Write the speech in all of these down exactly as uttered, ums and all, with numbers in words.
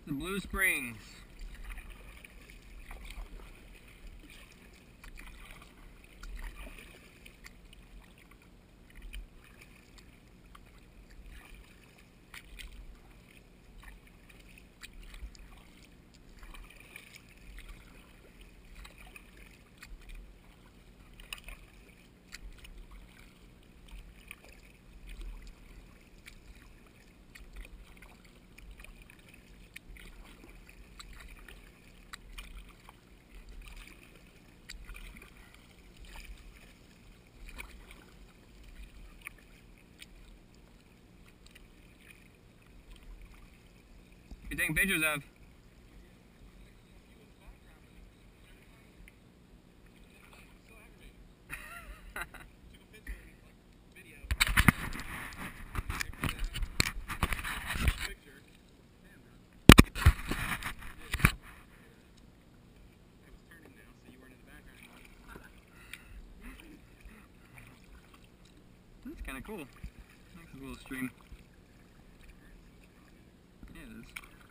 The Blue Springs. You taking pictures of? That's kind of cool. Nice little stream. Yeah, it is.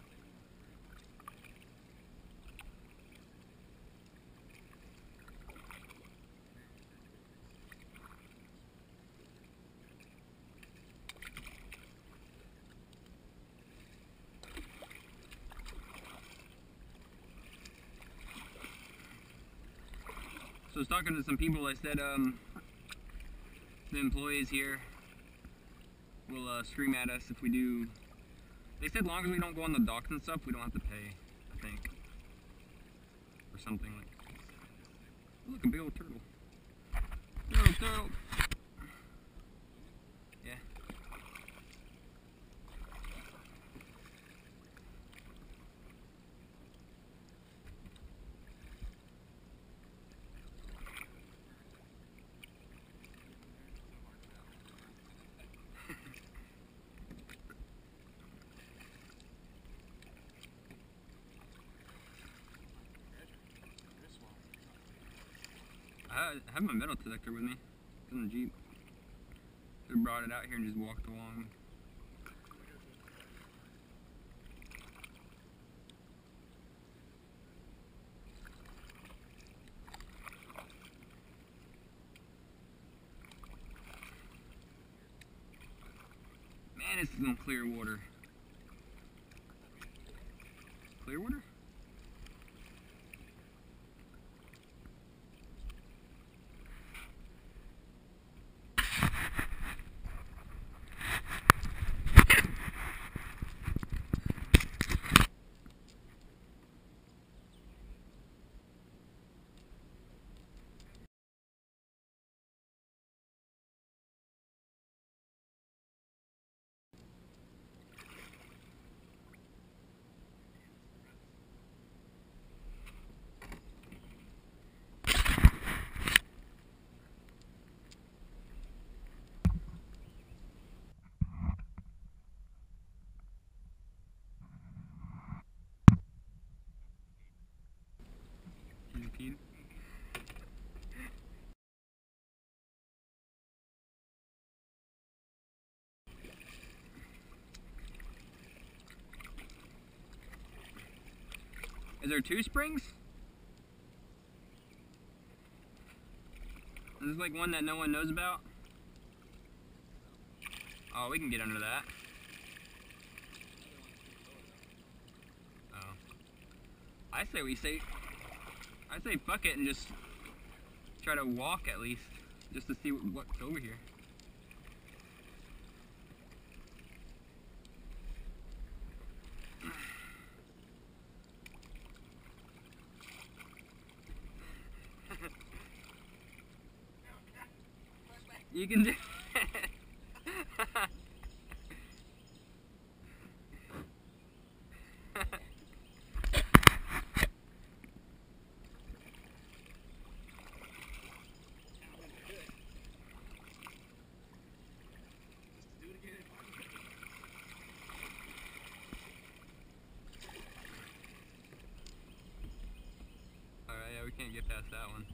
So I was talking to some people. I said um, the employees here will uh, scream at us if we do. They said long as we don't go on the docks and stuff, we don't have to pay, I think. Or something like that. Look, a big old turtle. Turtle, turtle. Yeah. I have my metal detector with me. It's in the Jeep. They brought it out here and just walked along. Man, this is no clear water. Clear water? Peed. Is there two springs? Is this like one that no one knows about? Oh, we can get under that. Oh. I say we say, I say fuck it and just try to walk at least, just to see what's over here. You can do Alright, yeah, we can't get past that one.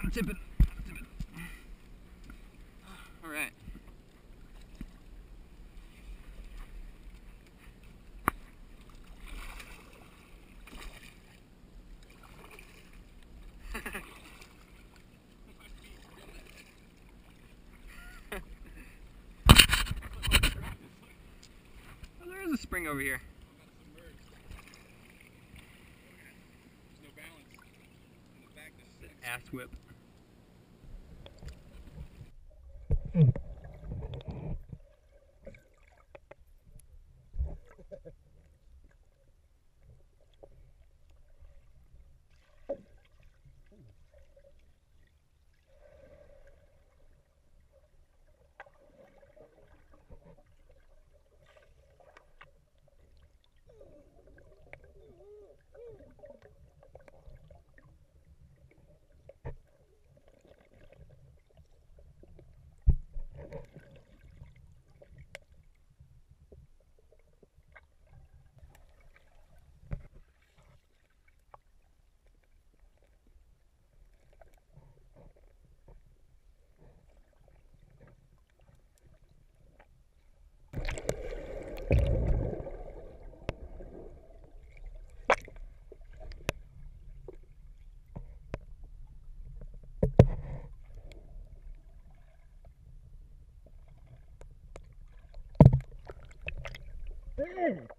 I'm tipping. I'm tipping. All right. Oh, there is a spring over here. There's no balance. In the back, there's six. Ass whip. Hey!